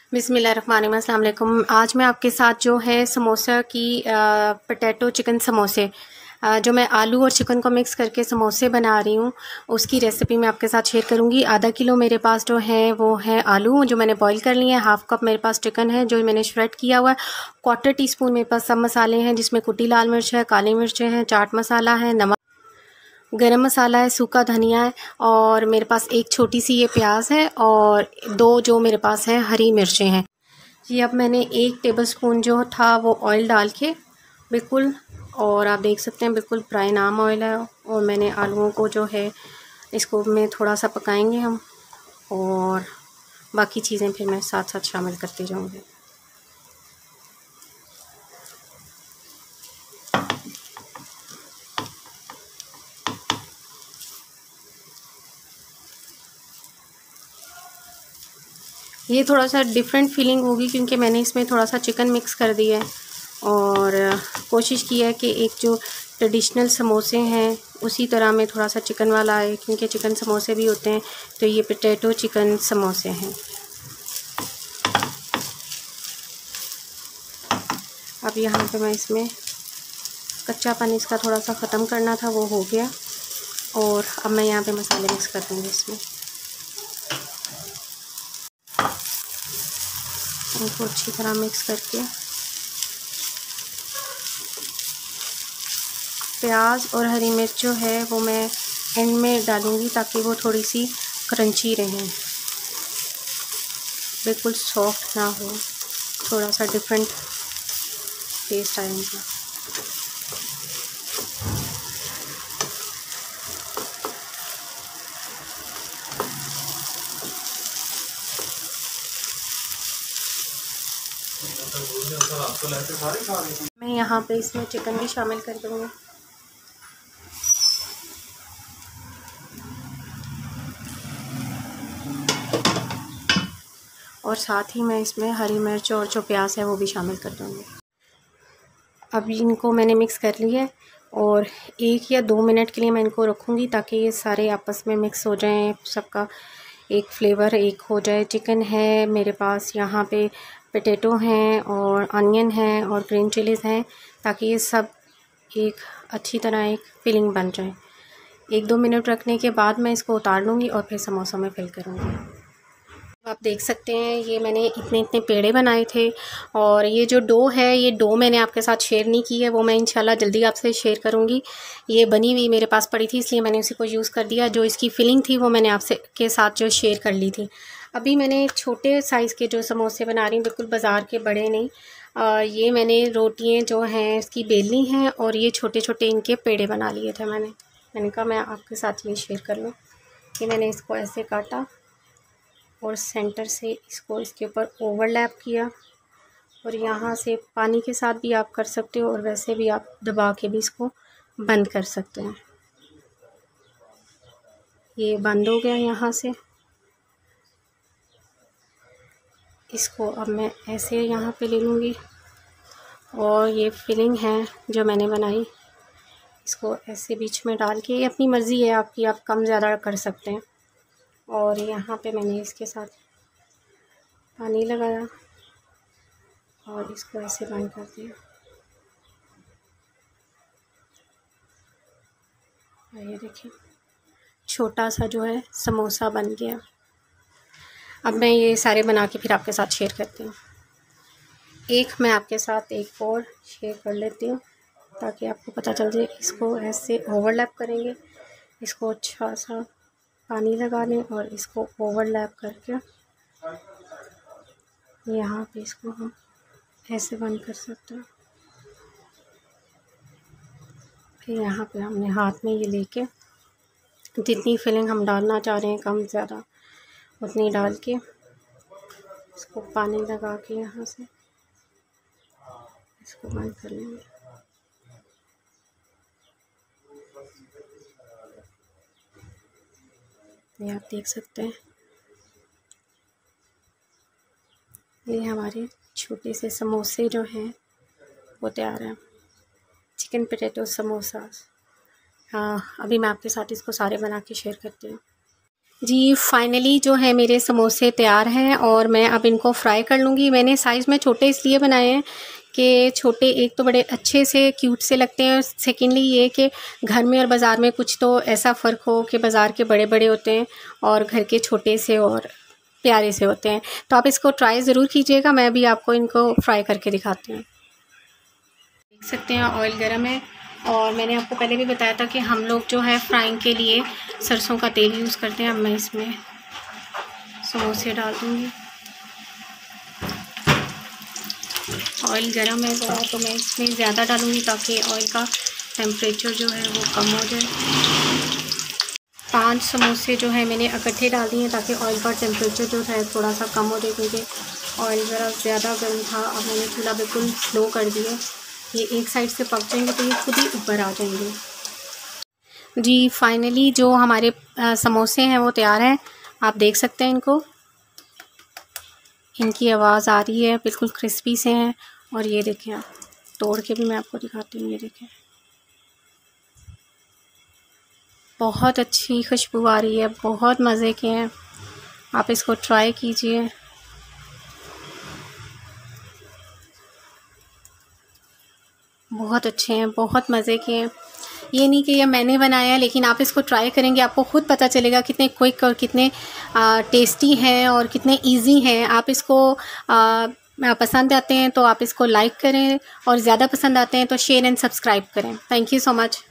बिस्मिल्लाहिर्रहमानिर्रहीम, अस्सलाम वालेकुम। आज मैं आपके साथ जो है समोसा की पोटैटो चिकन समोसे जो मैं आलू और चिकन को मिक्स करके समोसे बना रही हूँ, उसकी रेसिपी मैं आपके साथ शेयर करूँगी। आधा किलो मेरे पास जो है वो है आलू जो मैंने बॉईल कर लिए हैं। हाफ़ कप मेरे पास चिकन है जो मैंने श्रेड किया हुआ है। 1/4 टीस्पून मेरे पास सब मसाले हैं जिसमें कुटी लाल मिर्च है, काली मिर्चें हैं, चाट मसाला है, नमक, गरम मसाला है, सूखा धनिया है और मेरे पास एक छोटी सी ये प्याज है और 2 जो मेरे पास है हरी मिर्चें हैं। ये अब मैंने 1 टेबलस्पून जो था वो ऑयल डाल के बिल्कुल, और आप देख सकते हैं बिल्कुल फ्राई नाम ऑयल है। और मैंने आलूओं को जो है इसको में थोड़ा सा पकाएंगे हम और बाकी चीज़ें फिर मैं साथ साथ शामिल करती जाऊँगी। ये थोड़ा सा डिफरेंट फीलिंग होगी क्योंकि मैंने इसमें थोड़ा सा चिकन मिक्स कर दिया है और कोशिश की है कि एक जो ट्रेडिशनल समोसे हैं उसी तरह में थोड़ा सा चिकन वाला आए, क्योंकि चिकन समोसे भी होते हैं, तो ये पोटैटो चिकन समोसे हैं। अब यहाँ पे मैं इसमें कच्चापन इसका थोड़ा सा ख़त्म करना था, वो हो गया। और अब मैं यहाँ पे मसाले मिक्स कर दूँगी इसमें। इनको अच्छी तरह मिक्स करके प्याज और हरी मिर्च जो है वो मैं एंड में डालूँगी ताकि वो थोड़ी सी क्रंची रहें, बिल्कुल सॉफ्ट ना हो, थोड़ा सा डिफरेंट टेस्ट आएगा। मैं यहाँ पे इसमें चिकन भी शामिल कर दूँगी। और साथ ही मैं इसमें हरी मिर्च और जो प्याज है वो भी शामिल कर दूँगी। अब इनको मैंने मिक्स कर लिया है और 1 या 2 मिनट के लिए मैं इनको रखूँगी ताकि ये सारे आपस में मिक्स हो जाएं, सबका एक फ्लेवर एक हो जाए। चिकन है मेरे पास, यहाँ पे पोटैटो हैं और अनियन है और ग्रीन चिलीज़ हैं, ताकि ये सब एक अच्छी तरह एक फिलिंग बन जाए। 1-2 मिनट रखने के बाद मैं इसको उतार लूँगी और फिर समोसा में फिल करूँगी। आप देख सकते हैं ये मैंने इतने इतने पेड़े बनाए थे और ये जो डो है, ये डो मैंने आपके साथ शेयर नहीं की है, वो मैं इंशाल्लाह जल्दी आपसे शेयर करूँगी। ये बनी हुई मेरे पास पड़ी थी इसलिए मैंने उसी को यूज़ कर दिया। जो इसकी फिलिंग थी वो मैंने आपसे के साथ जो शेयर कर ली थी। अभी मैंने छोटे साइज़ के जो समोसे बना रही हूँ, बिल्कुल बाज़ार के बड़े नहीं। ये मैंने रोटियाँ जो हैं इसकी बेलनी हैं और ये छोटे छोटे इनके पेड़े बना लिए थे मैंने कहा मैं आपके साथ ये शेयर कर लूँ। कि मैंने इसको ऐसे काटा और सेंटर से इसको इसके ऊपर ओवरलैप किया और यहाँ से पानी के साथ भी आप कर सकते हो और वैसे भी आप दबा के भी इसको बंद कर सकते हैं। ये बंद हो गया यहाँ से। इसको अब मैं ऐसे यहाँ पे ले लूँगी और ये फिलिंग है जो मैंने बनाई, इसको ऐसे बीच में डाल के, अपनी मर्ज़ी है आपकी, आप कम ज़्यादा कर सकते हैं। और यहाँ पे मैंने इसके साथ पानी लगाया और इसको ऐसे बंद कर दिया। ये देखिए छोटा सा जो है समोसा बन गया। अब मैं ये सारे बना के फिर आपके साथ शेयर करती हूँ। मैं आपके साथ एक और शेयर कर लेती हूँ ताकि आपको पता चल जाए। इसको ऐसे ओवरलैप करेंगे, इसको अच्छा सा पानी लगा लें और इसको ओवरलैप करके यहाँ पे इसको हम ऐसे बंद कर सकते हैं। फिर यहाँ पे हमने हाथ में ये लेके जितनी फिलिंग हम डालना चाह रहे हैं कम ज़्यादा उतनी डाल के इसको पानी लगा के यहाँ से इसको बंद कर लेंगे। ये आप देख सकते हैं ये हमारे छोटे से समोसे जो हैं वो तैयार हैं, चिकन पोटैटो समोसा। हाँ, अभी मैं आपके साथ इसको सारे बना के शेयर करती हूँ। जी फाइनली जो है मेरे समोसे तैयार हैं और मैं अब इनको फ्राई कर लूँगी। मैंने साइज़ में छोटे इसलिए बनाए हैं कि छोटे एक तो बड़े अच्छे से क्यूट से लगते हैं और सेकेंडली ये कि घर में और बाज़ार में कुछ तो ऐसा फ़र्क हो कि बाज़ार के बड़े बड़े होते हैं और घर के छोटे से और प्यारे से होते हैं। तो आप इसको ट्राई ज़रूर कीजिएगा। मैं भी आपको इनको फ्राई करके दिखाती हूँ। देख सकते हैं ऑयल गर्म है और मैंने आपको पहले भी बताया था कि हम लोग जो है फ्राइंग के लिए सरसों का तेल यूज़ करते हैं। अब मैं इसमें समोसे डाल दूँगी। ऑयल गर्म है ज़रा तो मैं इसमें ज़्यादा डालूँगी ताकि ऑयल का टेम्परेचर जो है वो कम हो जाए। 5 समोसे जो है मैंने इकट्ठे डाल दिए ताकि ऑयल का टेम्परेचर जो है थोड़ा सा कम हो जाए, क्योंकि ऑयल ज़रा ज़्यादा गर्म था। अब मैंने चूल्हा बिल्कुल स्लो कर दिया। ये एक साइड से पक जाएंगे तो ये खुद ही ऊपर आ जाएंगे। जी फाइनली जो हमारे समोसे हैं वो तैयार हैं। आप देख सकते हैं इनको, इनकी आवाज़ आ रही है, बिल्कुल क्रिस्पी से हैं। और ये देखें, आप तोड़ के भी मैं आपको दिखाती हूँ। ये देखें, बहुत अच्छी खुशबू आ रही है, बहुत मज़े के हैं। आप इसको ट्राई कीजिए। बहुत अच्छे हैं, बहुत मज़े के हैं। ये नहीं कि ये मैंने बनाया है, लेकिन आप इसको ट्राई करेंगे आपको ख़ुद पता चलेगा कितने क्विक और कितने टेस्टी हैं और कितने इजी हैं। आप इसको पसंद आते हैं तो आप इसको लाइक करें और ज़्यादा पसंद आते हैं तो शेयर एंड सब्सक्राइब करें। Thank you so much.